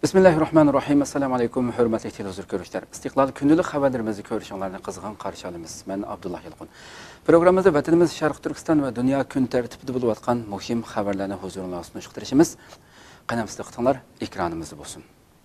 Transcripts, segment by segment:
Bismillahirrahmanirrahim. Assalamu alaykum, hürmetli televizyon görüşler. İstiklal günlük haberlerimizi görüşenlerine kızgın karşı alımız. Ben Abdullah Yılgın. Programımızda vatanımız Şarkı Türkistan ve dünya gün tertibinde bulup atkan muhim haberlerini huzuruna sunuşturuşumuz. Kanalımızda kutanlar ekranımızda bulsun.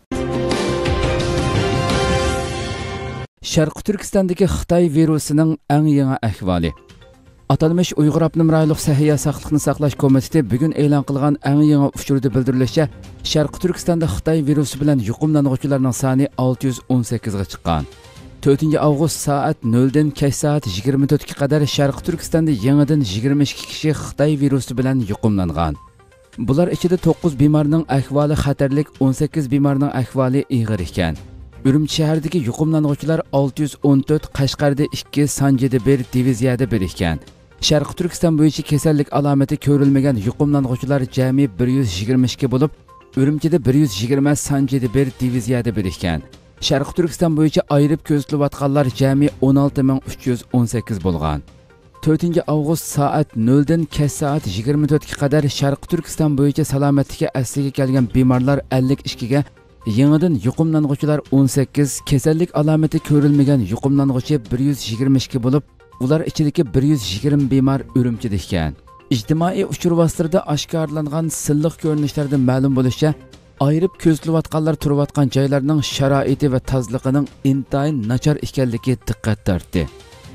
Şarkı Türkistan'daki Xitay virusunun en yeni ahvali. Atalmış Uyghur Abnum Raylık Səhiyyə Saqlıqni Saqlaş Komiteti bugün e'lon qilgan eng yangi uchurda bildirilishicha, Sharqi Turkistonda Xitoy virusi bilan yuqumlanuvchilarning soni 618 ga chiqqan. 4 avgust soat 0 dan kech soat 24 ga qadar Sharqi Turkistonda yangidan 22 kishi Xitoy virusi bilan yuqumlangan. Bular ichida 9 bemorning ahvoli xatarlik, 18 bemorning ahvoli og'ir ekan. Urumchi shahridagi yuqumlanuvchilar 614, Qashqarda 2, Sanjida 1, diviziyada 1 ekan. Sharqi Turkiston bo'yicha kasallik alomati ko'rilmagan yuqumlanuvchilar jami 122 bo'lib, Urumchida 120, Sanjida 1, diviziyada 1 ekan. Sharqi Turkiston bo'yicha ayirib ko'zlayotganlar jami 16318 bo'lgan. 4 avgust soat 0 dan kech soat 24 ga qadar Sharqi Turkiston bo'yicha salomatlikka asliga kelgan bemorlar 52 ga, yangidan yuqumlanuvchilar 18, kasallik alomati ko'rilmagan yuqumlanuvchi 122 bo'lib, ular ichidagi 120 bemor Urumchida ekan. Ijtimoiy uchur vositalarida oshkorlangan silliq ko'rinishlarda ma'lum bo'lishicha, ayirib ko'zlayotganlar turayotgan joylarning sharoiti va tozaligining intayin nachar ekanligi diqqat tortdi.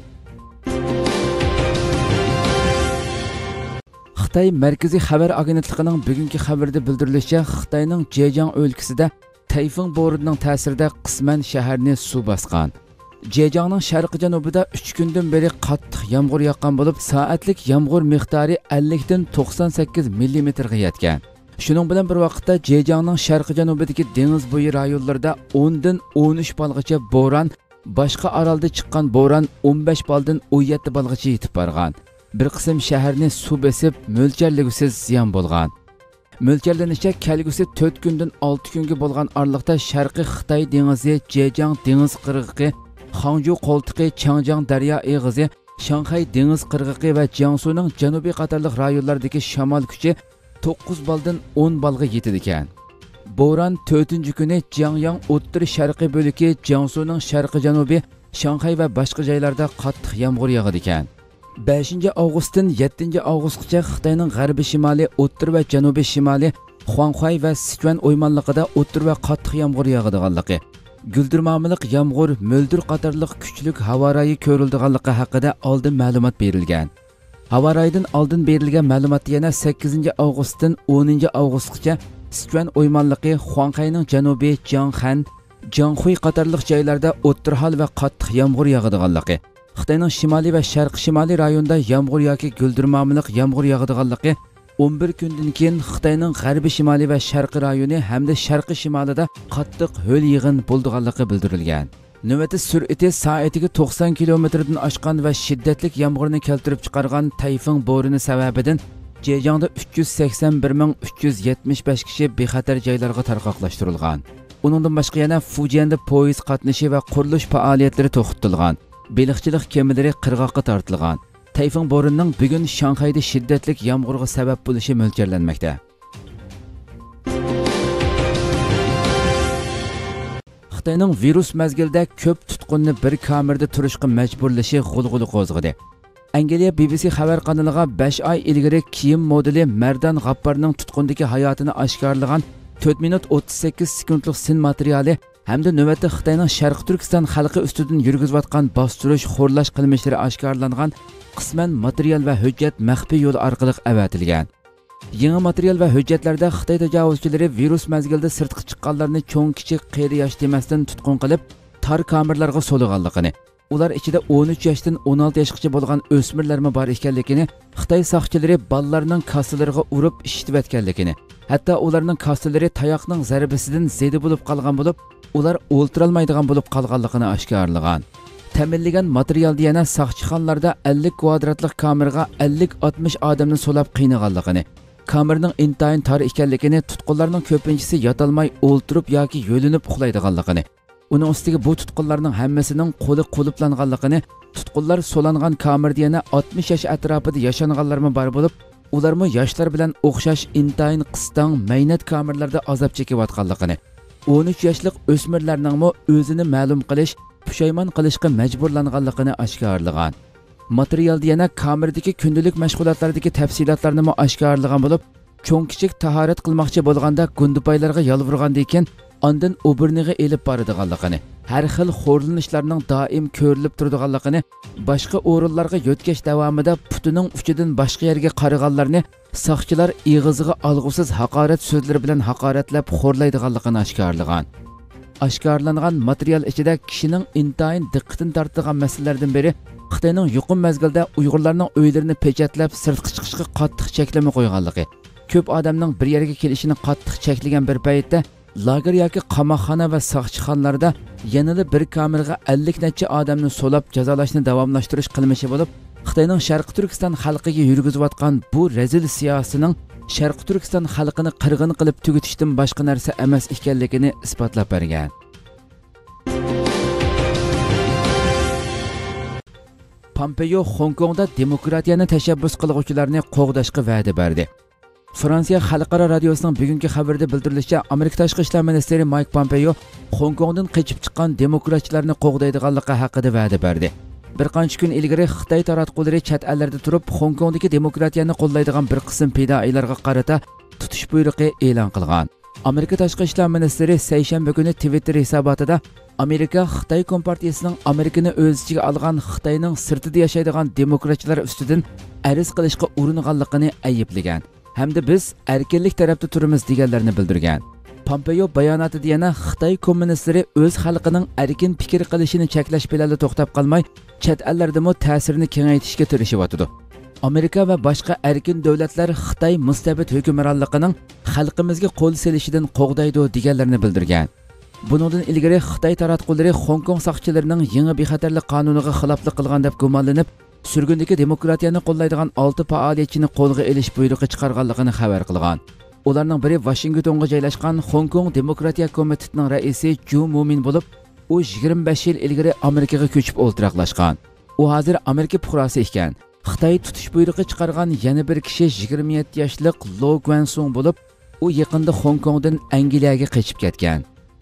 Xitoy Markaziy xabar agentligining bugungi xabarida bildirilishicha, Xitoyning Zhejiang o'lkasida Tayfun bo'ronining ta'sirida qisman shaharni suv bosgan. Zhejiangning sharqi janubida 3 kundan beri qattiq yomg'ir yoqqan bo'lib, soatlik yomg'ir miqdori 50 dan 98 mm ga yetgan. Shuning bilan bir vaqtda Zhejiangning sharqi janubidagi dengiz bo'yi rayonlarida 10 dan 13 balgacha bo'ron, boshqa orolda chiqqan bo'ron 15 baldan 17 balgacha yetib borgan. Bir qism shaharni suv besib, mo'ljalligisiz ziyon bo'lgan. Mo'ljallanishcha kelgusi 4 kundan 6 kunga bo'lgan oraliqda Sharqiy Xitoy dengizi, Zhejiang dengiz qirg'og'i, Hangzhou qo'ltiqi, Changjiang daryo eg'izi, Shanxay dengiz qirg'og'i va Jiangsuning janubiy qatorliq rayonlaridagi shamol kuchi 9 baldan 10 balga yetadi ekan. Bo'ron 4-kuni Jiangyang o'rta sharqiy bo'ligi, Jiangsuning sharqi janubiy, Shanxay va boshqa joylarda qattiq yomg'ir yog'adi ekan. 5 avgustdan 7 avgustgacha Xitoyning g'arbiy shimoliy, o'rta va janubiy shimoliy, Huanghay va Sichuan o'ymonligida o'rta va qattiq yomg'ir yog'adiganligi, guldirmamiliq yomg'ir, mo'ldir qatorliq kuchlik havo rayi ko'rildiganligi haqida oldin ma'lumot berilgan. Havo rayidan oldin berilgan ma'lumotda yana 8 avgustdan 10 avgustgacha Sichuan o'ymonligi, Huanghayning janubiy, Jianghan, Jianghui qatorliq joylarda o'tirhol va qattiq yomg'ir yog'adiganligi, Xitoyning shimoliy va sharq shimoliy rayonida yomg'ir yoki guldirmamiliq yomg'ir yog'adiganligi, 11 kundan keyin Xitoyning g'arbiy shimoliy va sharqiy rayoni hamda sharqiy shimolida qattiq ho'l yig'in bo'lganligi bildirilgan. Navbati sur'ati soatiga 90 km-dan oshgan va shiddatli yomg'irni keltirib chiqargan Tayfun bo'roni sababidan Zhejiangda 381.375 kishi bexatar joylarga tarqoqlashtirilgan. Uningdan boshqa yana Fujianda poyezd qatnashi va qurilish faoliyatlari to'xtatilgan. Beliqchilik kemalari qirg'oqqa tortilgan. Tayfun bo'ronining bugun Shanxayda shiddatli yomg'irga sabab bo'lishi mo'ljallanmoqda. Xitoyning virus mazgilida ko'p tutqunni bir kamerada turishga majburlashi g'ulg'uli qo'zg'adi. Angliya BBC xabar kanaliga 5 oy ilgari kiyim modeli Mardan G'apparning tutqundagi hayotini oshkorlagan 4 minut 38 sekundlik sin materiali hamda navbatda Xitoyning Sharqi Turkiston xalqi ustidan yurgizayotgan bostirish, xo'rlash qilmishlari oshkorlangan qisman material va hujjat maxfiy yo'l orqali avatilgan. Yangi material va hujjatlarda Xitoy tajovuzchilari virus mazgilida sirtqi chiqqanlarni cho'ng kichik qiyri yosh demasdan tutqun qilib, tor kamerlarga so'liganligini, ular ichida 13 yoshdan 16 yoshgacha bo'lgan o'smirlarmi bor ekanligini, Xitoy soqchilari bolalarning kassalariga urib ishitayotganligini, hatto ularning kassalari tayoqning zarbasidan zedi bo'lib qolgan bo'lib, ular o'ltirolmaydigan bo'lib qolganligini oshkorlagan. Ta'minlagan materialda yana soqchixonlarda 50 kvadratlik kameraga 50-60 odamni so'lab qiynaganligini, kameraning intayin tor ekanligini, tutqunlarning ko'pinchisi yotolmay o'ltirib yoki yo'linib uxlaydiganligini, uning ustiga bu tutqunlarning hammasining qo'li quluplanganligini, tutqunlar so'langan kamerada yana 60 yosh atrofida yashanganlarmi bor bo'lib, ularmi yoshlar bilan o'xshash intayin qistan maynat kamerlarda azob chekayotganligini, 13 yoshlik o'smirlarning o'zini ma'lum qilish, pushaymon qilishga majburlanganligini oshkorlagan. Materialda yana kameradagi kundalik mashg'ulotlardagi tafsilotlarni oshkorlagan bo'lib, cho'ng kichik tahorat qilmoqchi bo'lganda gundupaylarga yolvurgandan keyin ondan o'birniga elib boradiganligini, har xil xo'rlanishlarning doim ko'rilib turadiganligini, boshqa o'rinlarga yo'tkash davomida putining uchidan boshqa yerga qaraganlarni soqchilar ig'izig'i olg'usiz haqorat so'zlari bilan haqoratlab xo'rlaydiganligini oshkorlagan. Oshkorlangan material ichida kishining intayin diqqatini tortadigan masalalardan biri Xitoyning yuqum mezgilda Uyg'urlarning uylarini pechatlab sirtqa chiqishga qattiq cheklama qo'yganligi, ko'p odamning bir yerga kelishini qattiq cheklagan bir paytda lager yoki qamoqxona va soqchixonalarda yanada bir kameraga 50 necha odamni so'lab jazolashni davomlashtirish qilmishi bo'lib, Xitoyning Sharq Turkiston xalqiga yurgizayotgan bu rezil siyosatining Sharq Turkiston xalqini qirg'in qilib tugutishdan boshqa narsa emas ekanligini isbotlab bergan. Pompeo Hong Kongda demokratiyani tashabbus qiluvchilarni qo'g'dashga va'da berdi. Fransiya Xalqaro radiosining bugungi xabarida bildirilishicha, Amerika tashqi ishlar ministri Mike Pompeo Hong Kongdan qochib chiqqan demokratchilarni qo'g'daydiganligi haqida va'da berdi. Bir qancha kun ilgari Xitoy taratqullari chet ellarda turib, Hong Kongdagi demokratiyani qo'llaydigan bir qism fidoilarga qarata tutish buyrug'i e'lon qilgan. Amerika tashqi ishlar ministri seshanba kuni Twitter hisobotida Amerika Xitoy Kompartiyasining Amerikani o'z ichiga olgan Xitoyning sirtida yashaydigan demokratchilar ustidan ariz qilishga uringanligini ayblagan. Hamda biz erkinlik tarafda turamiz deganlarni bildirgan. Pompeo bayonotida yana Xitoy kommunistlari o'z xalqining erkin fikr qilishini cheklash bilan to'xtab qolmay, chet ellardami ta'sirini kengaytirishga tirishyapti. Amerika va boshqa erkin davlatlar Xitoy mustabid hukmronligining xalqimizga qo'l selishidan qo'g'daydi deganlarni bildirgan. Buningdan ilgari Xitoy taratqullari Hong Kong soqchilarining yangi bexatarlik qonuniga xiloflik qilgan deb gumonlanib, surgundagi demokratiyani qo'llaydigan 6 faoliyatchini qo'lga olish buyrug'i chiqarganligini xabar qilgan. Ularning biri Washingtonga joylashgan Hong Kong Demokratiya komitetining raisi Ju Mumin bo'lib, u 25 yil ilgari Amerikaga ko'chib o'ltiraqlashgan. U hozir Amerika fuqarosi ekan. Xitoy tutish buyrug'i chiqargan yana bir kishi 27 yoshli Lo Guansong bo'lib, u yaqinda Hong Kongdan Angliyaga qochib ketgan.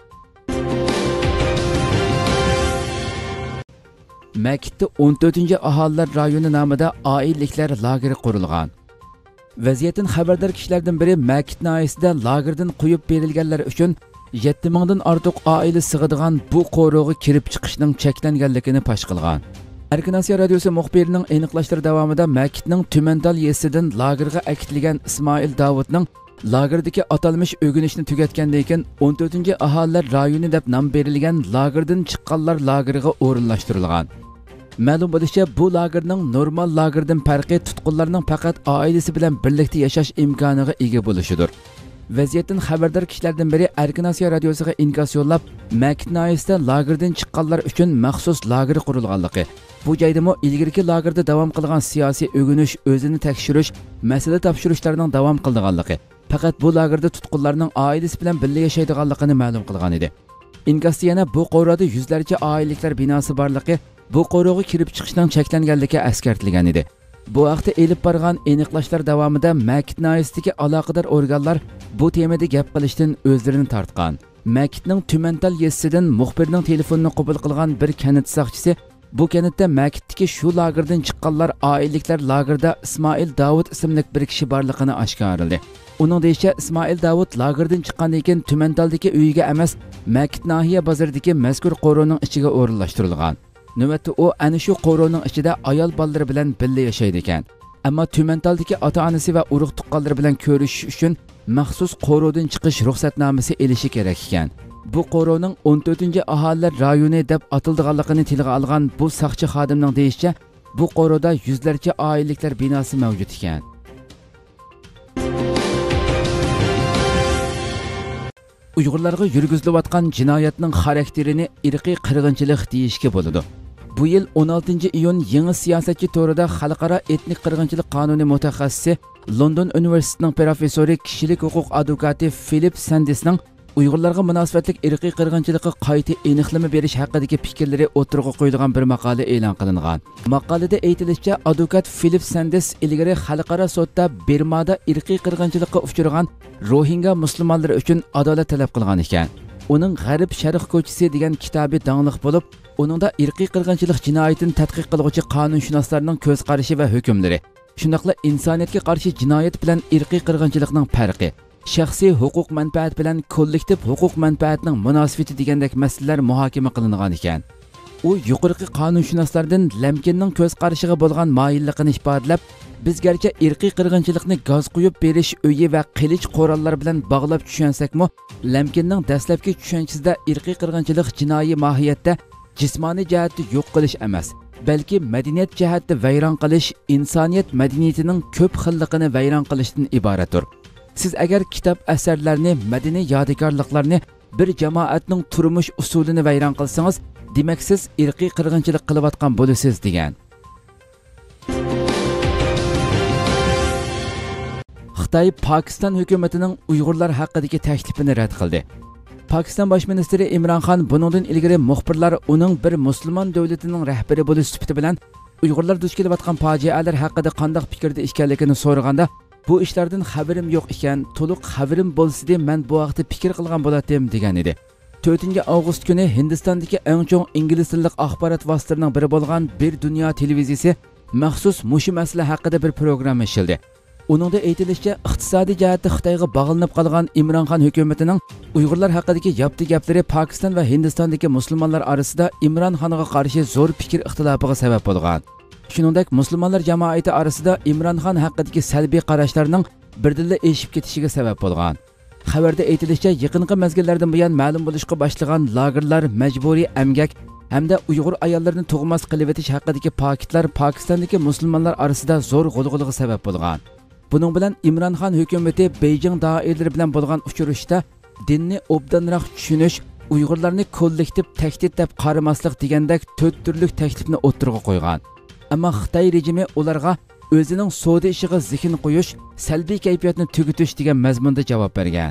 Makitda 14-aholilar rayoni nomida oilliklar lageri qurilgan. Vaziyatdan xabardor kishilardan biri Makit noyasida lagerdan qo'yib berilganlar uchun 7000 dan ortiq oila sig'adigan bu qo'rg'oga kirib chiqishning cheklanganligini pash qilgan. Erkinasiya radiosi muxbirining aniqlashlari davomida Makitning Tumantal yesidan lagerga akitilgan Ismoil Davudning lagerdagi atalmish o'ginishni tugatgandan keyin 14-aholilar rayoni deb nom berilgan lagerdan chiqqanlar lageriga o'rinlashtirilgan. Ma'lum bo'lishicha, bu lagerning normal lagerdan farqi tutqunlarning faqat oilasi bilan birlikda yashash imkoniga ega bo'lishidir. Vaziyatdan xabardor kishilardan biri Erkinasiya radiosiga inkos yo'llab, Makit noyasida lagerdan chiqqanlar uchun maxsus lager qurilganligi, bu joydami ilgirki lagerda davom qilgan siyosiy o'ginish, o'zini tekshirish, masala topshirishlarning davom qilganligi, faqat bu lagerda tutqunlarning oilasi bilan birga yashaydiganligini ma'lum qilgan edi. Inkosda yana bu qo'rada yuzlarcha oilaliklar binosi borligi, bu qo'rg'oga kirib chiqishdan cheklanganligi eskartilgan edi. Bu vaqtda elib borgan aniqlashlar davomida Makit noyasidagi aloqador organlar bu temada gap qilishdan o'zlarini tortgan. Makitning Tumantal yesidan muxbirning telefonini qabul qilgan bir kanit soqchisi bu kanitda Makitdagi shu lagerdan chiqqanlar oilaliklar lagerda Ismoil Davud ismli bir kishi borligini oshkorladi. Uning deyishicha, Ismoil Davud lagerdan chiqqandan keyin Tumantaldagi uyiga emas, Makit nahiya bozoridagi mazkur qo'roning ichiga o'rinlashtirilgan. Navbatda u ana shu qo'roning ichida ayol bolalari bilan birga yashaydi ekan. Ammo Tumantaldagi ota-onasi va urug' tuqqanlari bilan ko'rishish uchun maxsus qo'rodan chiqish ruxsatnomasi elishi kerak ekan. Bu qo'roning 14-aholilar rayoni deb atilganligini tilga olgan bu soqchi xodimning deyishicha, bu qo'roda yuzlarcha oilaliklar binosi mavjud ekan. Uyg'urlarga yurgizilayotgan jinoyatning xarakterini irqiy qirg'inchilik deyishga bo'ladi. Bu yil 16-iyun yangi siyosatchi to'rida xalqaro etnik qirg'inchilik qonuni mutaxassisi, London universitetining professori, kishilik huquq advokati Philip Sandesning Uyg'urlarga munosabatlik irqiy qirg'inchilikqa qayta aniqlama berish haqidagi fikrlari o'tirg'a qo'yilgan bir maqola e'lon qilingan. Maqolada aytilishicha, advokat Philip Sandes ilgari xalqaro sudda Birmada irqiy qirg'inchilikqa uchragan Rohingya musulmonlari uchun adolat talab qilgan ekan. uning G'arb Sharq ko'chisi degan kitobi dangliq bo'lib, uningda irqiy qirg'inchilik jinoyatini tadqiq qiluvchi qonunshunoslarning ko'z qarashi va hukmlari, shundaqla insoniyatga qarshi jinoyat bilan irqiy qirg'inchilikning farqi, shaxsiy huquq manfaat bilan kollektiv huquq manfaatining munosabati degandek masalalar muhokama qilingan ekan. U yuqorqi qonunshunoslardan Lamkinning ko'z qarashiga bo'lgan moyilligini ifodalab, biz garchi irqiy qirg'inchilikni gaz quyib berish uyi va qilich qurollar bilan bog'lab tushansakmi, Lamkinning dastlabki tushanchisida irqiy qirg'inchilik jinoiy mohiyatda jismoniy jihatda yo'q qilish emas, balki madaniyat jihatda vayron qilish, insoniyat madaniyatining ko'p xilligini vayron qilishdan iboratdir. Siz agar kitob asarlarni, madaniy yodikorliklarni, bir jamoatning turmush usulini vayron qilsangiz, demak siz irqiy qirg'inchilik qilayotgan bo'lasiz degan. Xitoy Pokiston hukumatining Uyg'urlar haqidagi taklifini rad qildi. Pokiston bosh ministri Imron Xon buningdan ilgari muxbirlar uning bir musulmon davlatining rahbari bo'lish sifati bilan Uyg'urlar duch kelayotgan fojialar haqida qanday fikrda ekanligini so'raganda, bu ishlardan xabarim yo'q ekan, to'liq xabarim bo'lsa-da men bu vaqtda fikr qilgan bo'lardim degan edi. 4-avgust kuni Hindistondagi eng chong ingliz tilli axborot vositalarining biri bo'lgan Bir Dunyo televiziyasi maxsus mushu masala haqida bir program ishildi. Uningda aytilishicha, iqtisodiy jihatda Xitoyga bog'linib qolgan Imron Xon hukumatining Uyg'urlar haqidagi yapti gaplari Pokiston va Hindistondagi musulmonlar orasida Imron Xonga qarshi zo'r fikr ixtilofiga sabab bo'lgan. Shuningdek, musulmonlar jamoati orasida Imron Xon haqidagi salbiy qarashlarning birdilla eshib ketishiga sabab bo'lgan. Xabarda aytilishicha, yaqinqi mezgillardan buyon ma'lum bo'lishga boshlagan lagerlar, majburiy emgak hamda Uyg'ur ayollarini tug'mas qilib etish haqidagi paketlar Pokistondagi musulmonlar orasida zo'r g'ulg'ulaga sabab bo'lgan. Buning bilan Imron Xon hukumati Beijing doiralari bilan bo'lgan uchrashishda dinni obdanroq tushunish, Uyg'urlarni kollektiv tahdid deb qaramaslik degandek 4 turli taklifni o'ttirg'a qo'ygan. Ammo Xitoy rejimi ularga o'zining savdo ishiga zehn qo'yish, salbiy kayfiyatni tugutish degan mazmunda javob bergan.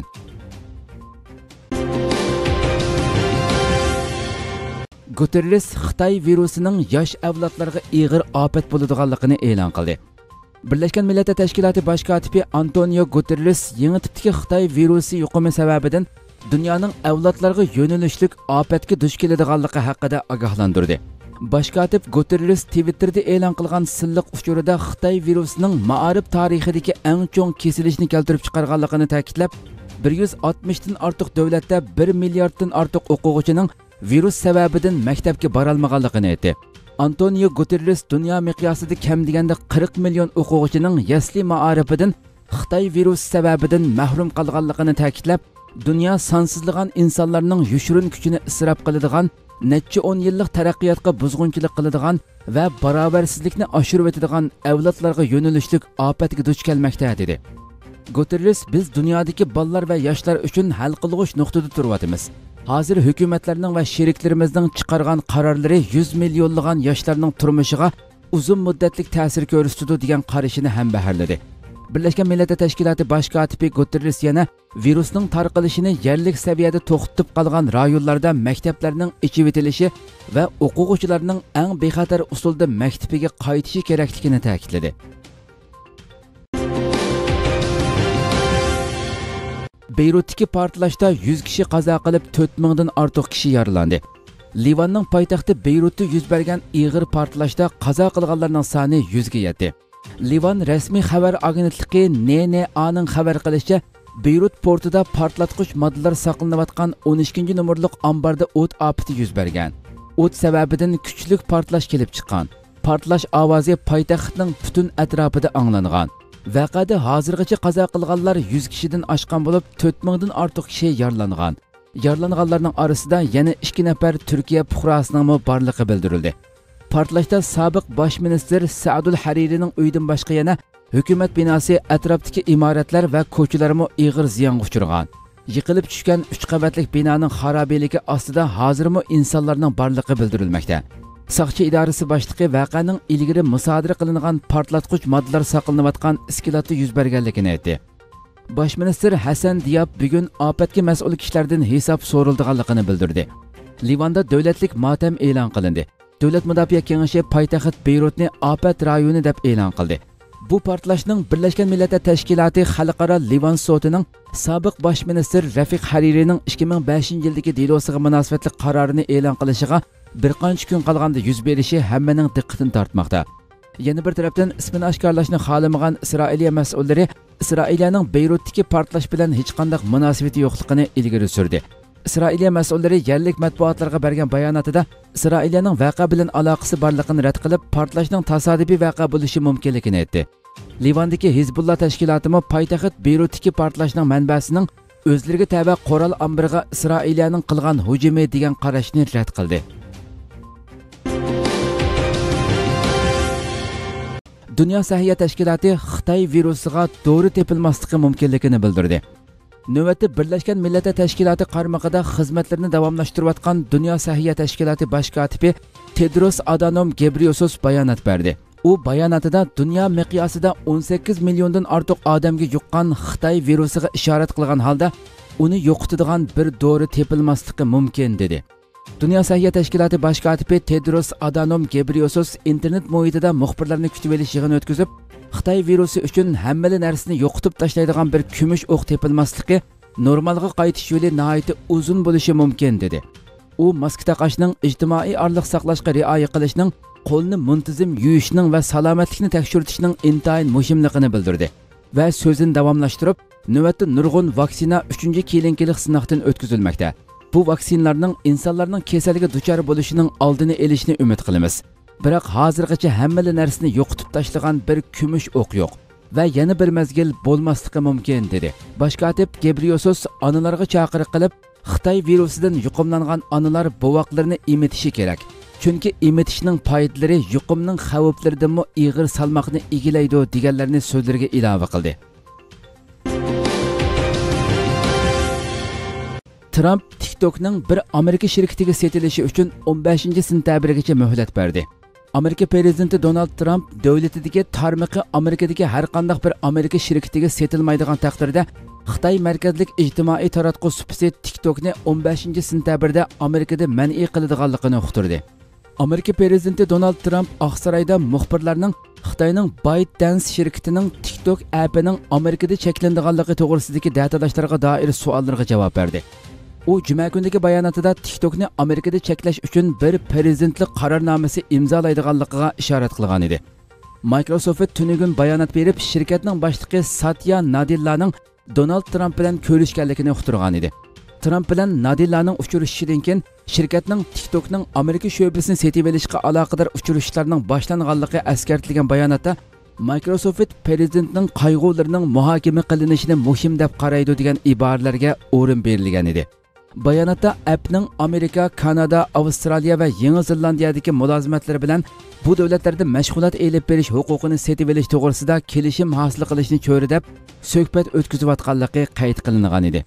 Guterres Xitoy virusining yosh avlodlarga og'ir ofat bo'ladiganligini e'lon qildi. Birlashgan Millatlar Tashkiloti bosh kotibi Antonio Guterres yangi tipdagi Xitoy virusi yuqumi sababidan dunyoning avlodlarga yo'nalishlik ofatga duch keladiganligi haqida ogohlantirdi. Bosh kotib Guterres Twitterda e'lon qilgan silliq uchurida Xitoy virusining ma'arif tarixidagi eng chong kesilishni keltirib chiqarganligini ta'kidlab, 160 dan ortiq davlatda 1 milliarddan ortiq o'quvchining virus sababidan maktabga bora olmaganligini aytdi. Antonio Guterres dunyo miqyosida kam deganda 40 million o'quvchining yasli ma'arifidan Xitoy virusi sababidan mahrum qolganligini ta'kidlab, dunyo sonsizlagan insonlarning yushurun kuchini isrof qiladigan, necha 10 yillik taraqqiyotga buzg'unchilik qiladigan va barobarsizlikni oshirib o'tadigan avlodlarga yo'nalishlik ofatga duch kelmoqda dedi. Guterres, biz dunyodagi bolalar va yoshlar uchun hal qilg'uch nuqtada turyapmiz. Hozir hukumatlarning va sheriklarimizning chiqargan qarorlari 100 millionlagan yoshlarning turmushiga uzun muddatlik ta'sir ko'rsatadi degan qarashini ham baholadi. Birlashgan Millatlar Tashkiloti bosh kotibi Guterres yana virusning tarqalishini yerlik saviyada to'xtatib qolgan rayonlarda maktablarning ichib etilishi va o'quvchilarning eng bexatar usulda maktabiga qaytishi kerakligini ta'kidladi. Beyrutdagi portlashda 100 kishi qazo qilib 4000 dan ortiq kishi yaralandi. Livanning poytaxti Beyrutda yuz bergan og'ir portlashda qazo qilganlarning soni 100 ga yetdi. Livan rasmiy xabar agentligi NNA'ning xabar qilishicha, Beyrut portida portlatqich moddalar saqlanayotgan 12-nomerlik omborda o't ofati yuz bergan. O't sababidan kuchli portlash kelib chiqqan. Portlash ovozi poytaxtning butun atrofida anglangan. Vaqada hozirgacha qazo qilganlar 100 kishidan oshgan bo'lib, 4000 dan ortiq kishi yaralangan. Yaralanganlarning orasida yana 2 nafar Turkiya fuqarosining borligi bildirildi. Portlashda sobiq bosh minister Saadul Haririning uyidan boshqa yana hukumat binosi, atrofdagi imoratlar va ko'chalarga og'ir ziyon uchirgan. Yiqilib tushgan 3 qavatli binoning xarobaligi ostida hozirmi insonlarning borligi bildirilmoqda. Saqchi idorasi boshlig'i voqeaning ilgari musodara qilingan portlatqich moddalar saqlanayotgan iskilotda yuz berganligini aytdi. Bosh minister Hasan Diab bugun ofatga mas'ul kishilardan hisob so'rilganligini bildirdi. Livanda davlatlik motam e'lon qilindi. Davlat mudofaa kengashi poytaxt Beyrutni ofat rayoni deb e'lon qildi. Bu portlashning Birlashgan Millatlar Tashkiloti Xalqaro Livan sotining sobiq bosh ministr Rafiq Haririning 2005-yildagi delosiga munosabatli qarorini e'lon qilishiga bir qancha kun qolganda yuz berishi hammaning diqqatini tortmoqda. Yana bir tarafdan ismini oshkorlashni xohlamagan Isroiliya mas'ullari Isroiliyaning Beyrutdagi portlash bilan hech qanday munosabati yo'qligini ilgari surdi. Isroiliya mas'ullari yerlik matbuotlarga bergan bayonotida Isroiliyaning voqea bilan aloqasi borligini rad qilib, portlashning tasodifiy voqea bo'lishi mumkinligini aytdi. Livandagi Hizbullah tashkilotimi poytaxt Beyrutdagi portlashning manbasining o'zlariga tava qoral ombiriga Isroiliyaning qilgan hujumi degan qarashni rad qildi. Dünya Səhiyyə Təşkilatı Xitay virusiga dori tepilmasligi mumkinligini bildirdi. Növbətdə Birləşmiş Millətlər Təşkilatı qarmağında xizmətlərini davamlaşdırıyotgan Dünya Səhiyyə Təşkilatı baş katibi Tedros Adhanom Ghebreyesus bayonot berdi. U bayonotida dunyo miqyosida 18 milliondan ortiq odamga yuqqan Xitoy virusiga ishorat qilgan holda uni yo'qotadigan bir dori tepilmasligi mumkin dedi. Dünya Səhiyyə Təşkilatı baş katibi Tedros Adhanom Ghebreyesus internet muhitida muxbirlarni kutib olish yig'ini o'tkazib, Xitoy virusi uchun hammali narsani yo'qotib tashlaydigan bir kumush o'q tepilmasligi normalga qaytish yo'li nihoyat uzun bo'lishi mumkin dedi. U maska taqashning, ijtimoiy orliq saqlashga rioya qilishning, qo'lni muntazam yuvishning va salomatlikni tekshirishning intayin muhimligini bildirdi va so'zini davomlashtirib, navbatda nurg'un vaksina 3-keyinkilik sinovdan o'tkazilmoqda. Bu vaksinalarning insonlarning kasalligiga duchor bo'lishining oldini olishni umid qilamiz. Biroq hozirgacha hammali narsani yo'qotib tashlagan bir kumush o'q yo'q va yana bir mezgil bo'lmasligi mumkin dedi. Bosh kotib Ghebreyesus onalarga chaqiriq qilib, Xitoy virusidan yuqumlangan onalar bovoqlarini emitishi kerak. Chunki emitishning foydalari yuqumning xavflaridan ig'ir salmoqni egilaydi deganlarni so'zlariga ilova qildi. Trump TikTok'ning bir Amerika shirkatiga setilishi uchun 15-sentabrgacha muhlat berdi. Amerika prezidenti Donald Trump davlatidagi tarmoqi Amerikadagi har qanday bir Amerika shirkatiga setilmaydigan taqdirda Xitoy markazlik ijtimoiy taratquv supasi TikTok'ni 15-sentabrda Amerikada man'iy qiladiganligini uqtirdi. Amerika prezidenti Donald Trump Oqsaroyda muxbirlarning Xitoyning ByteDance shirkatining TikTok appining Amerikada cheklanadiganligi to'g'risidagi datadashlarga doir savollarga javob berdi. U juma kunidagi bayonotida TikTok'ni Amerikada cheklash uchun bir prezidentlik qarornomasi imzolaydiganligiga ishorat qilgan edi. Microsoft tunugun bayonot berib, shirkatning boshlig'i Satya Nadellaning Donald Trump bilan ko'rishganligini uqtirgan edi. Trump bilan Nadellaning uchrashishidan keyin shirkatning TikTok'ning Amerika sho'basini setib olishga aloqador uchrashishlarning boshlanganligi eskartilgan bayonotda Microsoft prezidentning qayg'ularining muhokama qilinishini muhim deb qaraydi degan iboralarga o'rin berilgan edi. Bayonotda appning Amerika, Kanada, Avstraliya va Yangi Zelandiyadagi mulozimatlari bilan bu davlatlarda mashg'ulot elib berish huquqini setib olish to'g'risida kelishim hosil qilishni ko'ri deb suhbat o'tkazayotganligi qayd qilingan edi.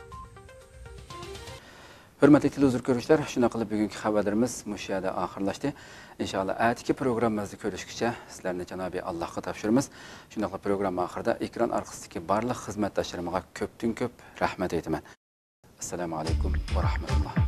Hurmatli televizor ko'ruvchilar, shuna qilib bugungi xabarlarimiz mush yerda oxirlashdi. Inshaalloh atigi programmamizni ko'rishgacha sizlarni janobi Allohga topshiramiz. Shuna qilib programma oxirida ekran orqasidagi barliq xizmatdoshlarimga ko'pdan ko'p rahmat aytaman. Assalomu alaykum va rahmatulloh.